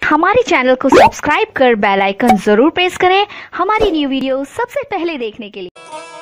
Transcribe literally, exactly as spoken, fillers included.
हमारे चैनल को सब्सक्राइब कर बेल आइकन जरूर प्रेस करें हमारी न्यू वीडियो सबसे पहले देखने के लिए।